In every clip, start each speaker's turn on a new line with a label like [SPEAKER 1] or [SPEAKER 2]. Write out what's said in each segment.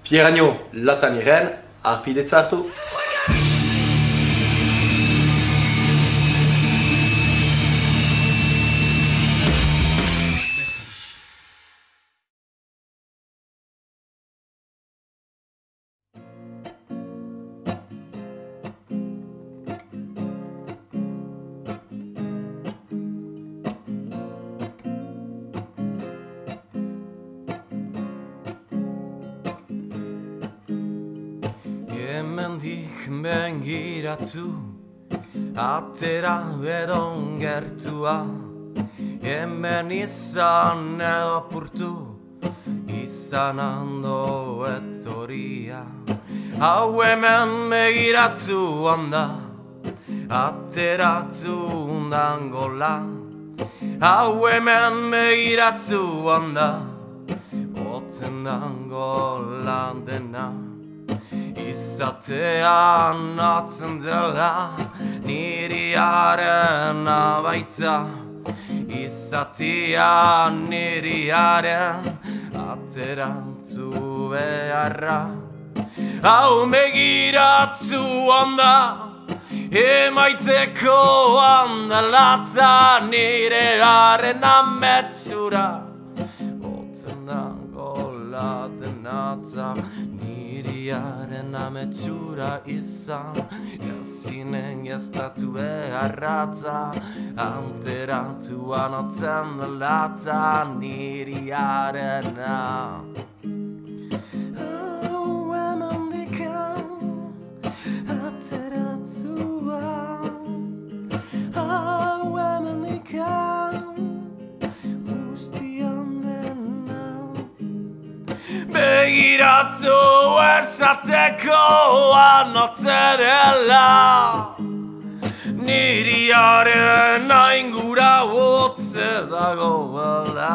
[SPEAKER 1] Pieraino latan iren, arpidetza hartu.
[SPEAKER 2] Hemendik begiratu, atera edo gertua. Hemen izan edo apurtu, izan ando etoria. Hau hemen begiratu handa, ateratu dangola. Hau hemen begiratu handa, otzen dangola dena. Izatean atzen dela, niriaren abaita. Izatean niriaren aterantzu beharra. Hau begiratu handa, emaiteko handalata nirearen ametsura. Otzen dangola denatza, niriaren ametsura izan, ezinen gestatu beharratza, anteratuan otzen delatza niriarena. Hau hemendikan ateratuan, hau hemendikan guztian dena. Begiratu esateko anotze dela, niriaren aingura hotze dagoela.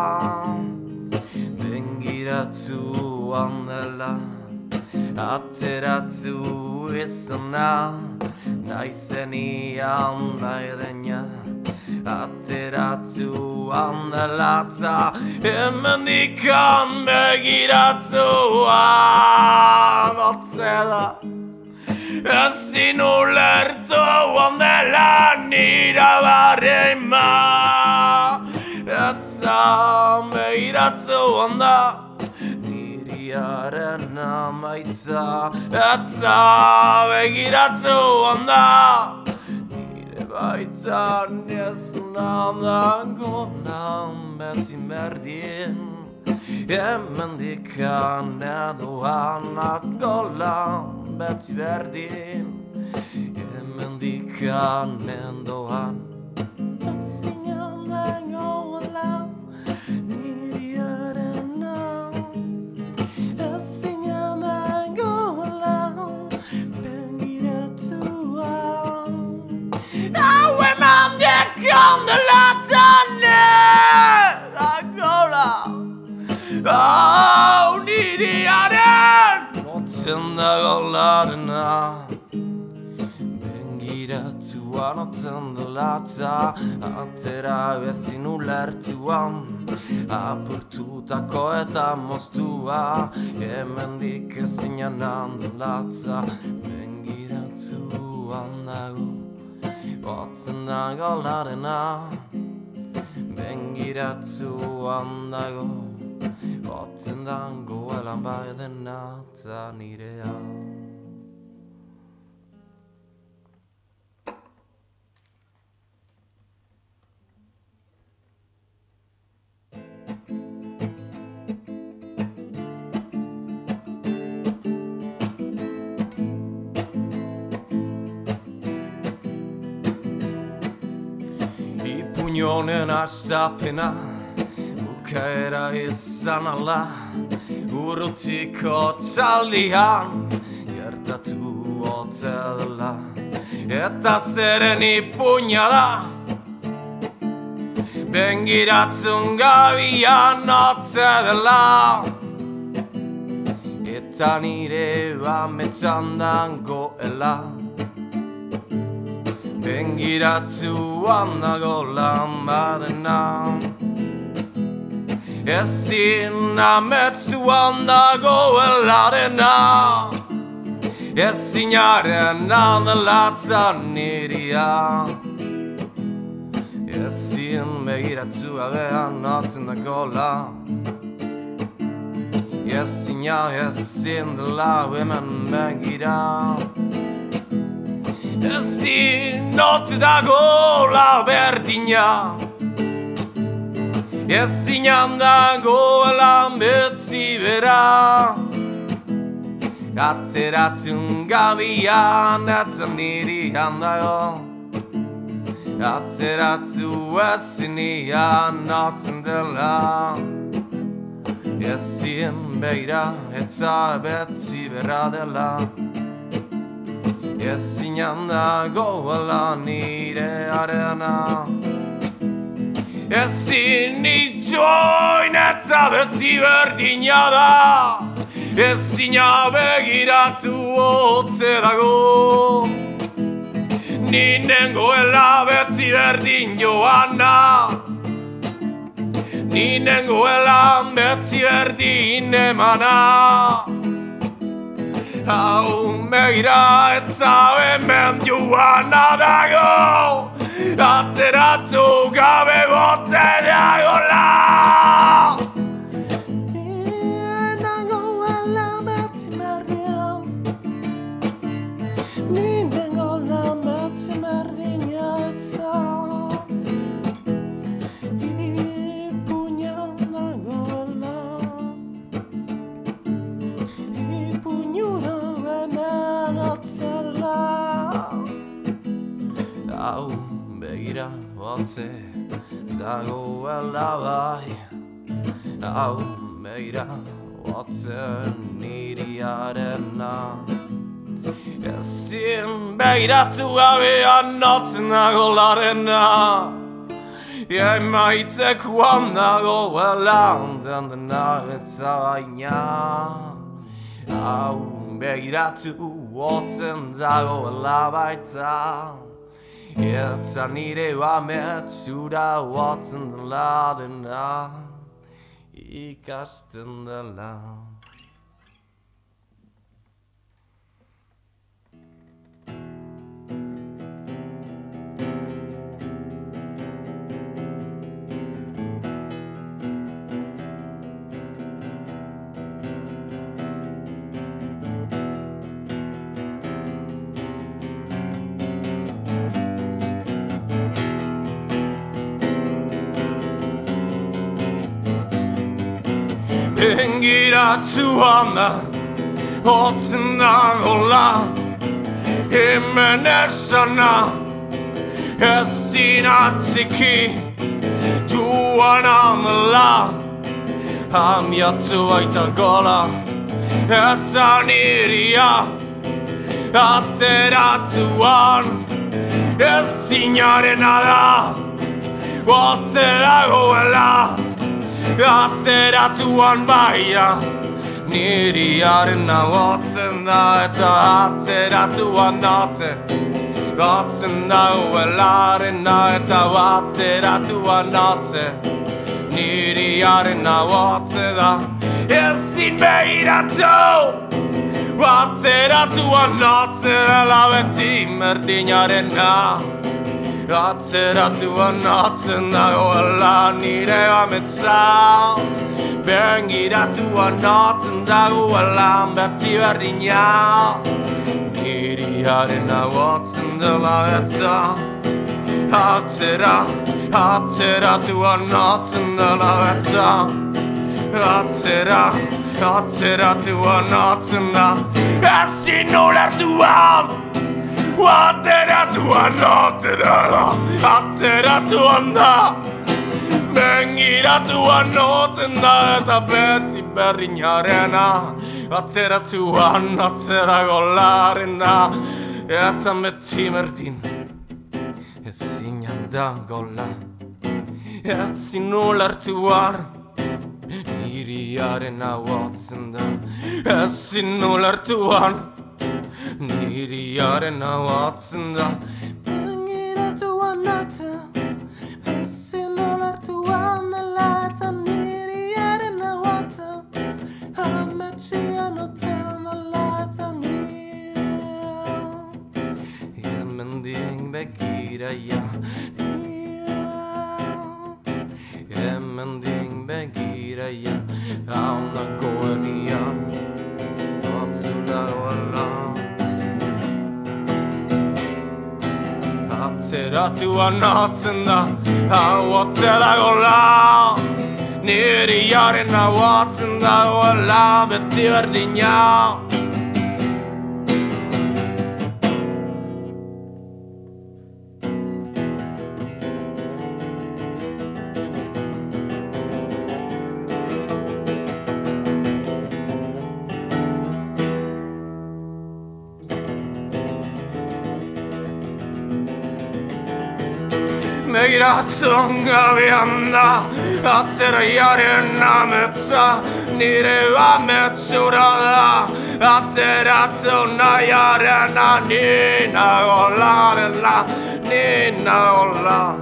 [SPEAKER 2] Begiratu handela, ateratu izana, naizenian daidena. Ateratu handelatza, hemendikan begiratuan otzela. Ezin ulertu handela nira barreima, etza begiratu handa, niriaren amaitza. Etza begiratu handa, baita nesunan dangonan beti berdin. Hemendikan edoan atgolan beti berdin. Hemendikan edoan ezinan dagoela niriarena. Ezinan dagoela begiratuan. Hau hemendikan delatane dagoela. Hau niriaren otzen dagoelarena. Begiratuan otzen delatza, atera ezin ulertuan, apurtutako eta moztua, hemendik ezinan handelatza. Begiratuan dago otzen dagoelarena. Begiratuan dago otzen dagoelan bai dena eta nirea. Ipuñonen astapena, bukaera izan ala, urrutiko txaldian, gertatu ote dela. Eta zeren ipuña da, begiratzen gabian ote dela. Eta nire ametsan dangoela, begiratuan dagoelan barena. ezin ametsuan dagoelarena, ezinaren andelatzan niria, ezin begiratu gabean notzen dagoela, ezin dela hemen begira, ezin notzen dagoela berdina, ezinan dagoela beti bera, atzeratzen gabian atzen nirian dago, atzeratzu ezinian notzen dela, ezin beira eta beti berra dela, ezinan dagoela nire arena, ezin itxoin eta beti berdina da, ezina begiratu hotze dago, ni nengoela beti berdin joana, ni nengoela beti berdin emana, hau begira eta hemen joana dago, atzeratu gabe bote dagoela. Ni nengoela beti berdian, ni nengoela beti berdina eta ipuñan dagoela, ipuñura hemen atzela. Hau begira hotze dagoela bai, hau begira hotze niriarena, ezin begiratu gabean notzen dagoelarena, emaitekoan dagoela dena eta baina, hau begiratu hotzen dagoela baita, eta nire ametsura hotzen dela dena, ikasten dela. Begiratuan da, hotzen dagoela, hemen esana, ezin atziki, duan handela, amiatu baita gola, eta niria, atzeratuan, ezinarena da, hotze dagoela, atzeratuan baia, niriarena hotzen da eta atzeratuan notzen, hotzen dagoelarena eta atzeratuan notzen, niriarena hotze da, ezin begiratu, atzeratuan notzen dela beti berdinarena, atzeratuan notzen dagoela nire ametsa, begiratuan notzen dagoela beti berdina, niriarena hotzen dela eta atzeratuan notzen dela eta atzeratuan notzen da, ezin ulertuan, atzeratuan notzen dela, atzeratuan da, begiratuan notzen da eta beti berdinarena, atzeratuan atzeragolarena, eta beti berdin, ezin dagoela, ezin ulertuan, niriarena hotzen da, ezin ulertuan, niriarena hotzen da, begiratuan notzen, ezin ulertuan dela eta niriarena noten alatania Mending begira ya Mending begira ya Auna goenian Atsunda wala Ateratu anatsunda Awatela gola Nere jaren awatsunda wala Betyverdinya Megiratsunga vianna Attera jarena metsa Nireva metsurada Attera tunna jarena Nina olarena Nina ola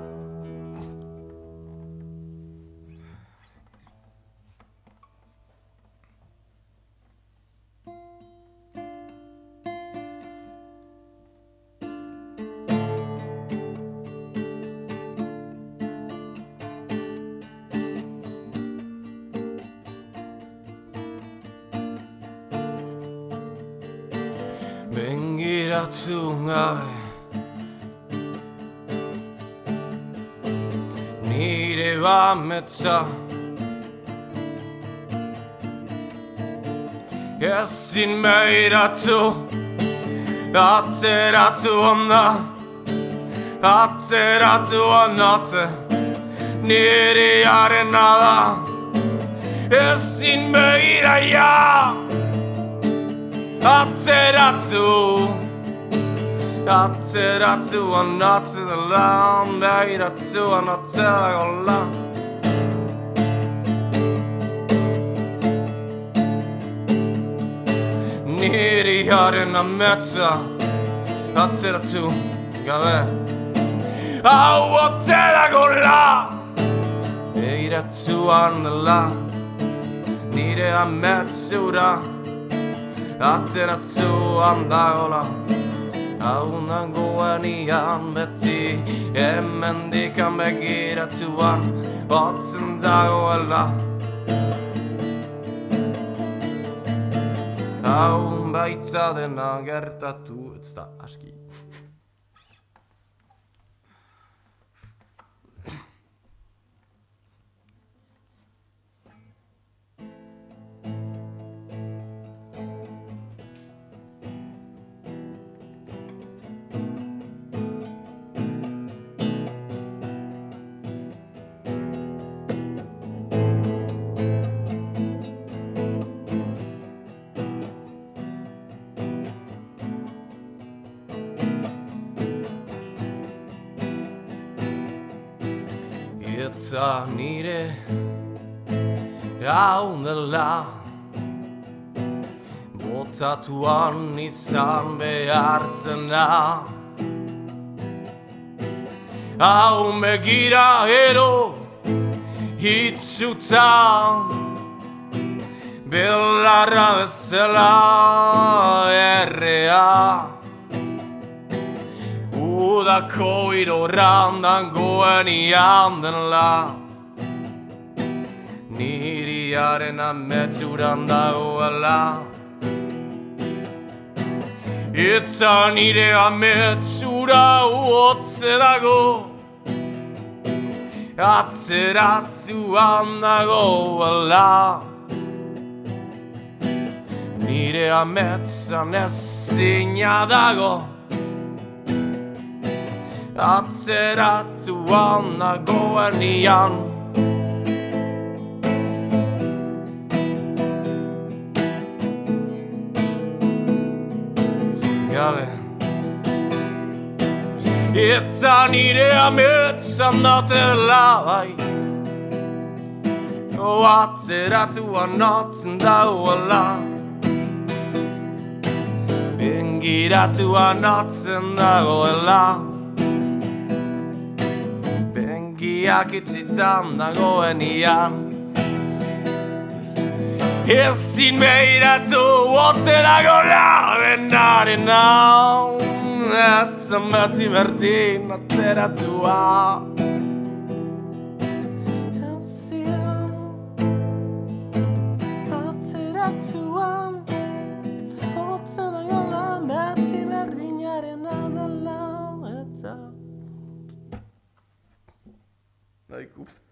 [SPEAKER 2] Bengiratsunga Nireva metsa Esin meiratu Atteratu anna Atteratu annate Nere jarenada Esin meira ja Atteratu annate la Meiratu annate la Nere jarena metsa Atteratu gave Awatela gola Meiratu annala Nere ametsura Atteratu andagola Auna goenian beti Emmendikan begiratuan Otsendagola Aun baitza dena gertatu Ez da aski Eta nire Haundela Botatuan izan behar zena Hau megira ero Hitzuta Belarra bezala errea Udako irorran dangoenian denla Niriaren ametsuran dagoela Eta nire ametsura uotze dago Atzeratzuan dagoela Nire ametsan ezina dago Atzeratzuan dagoenian Gabe Eta nire ametsan datela bai Atzeratuan atzen dagoela Bengiratuan atzen dagoela Bengiak itxitan dagoenian Ezin behiratu otzerako labenaren hau Atzan beti berdin atzeratua Ezian atzeratuan Otzerako lan beti berdinaren adala Eta Nahiko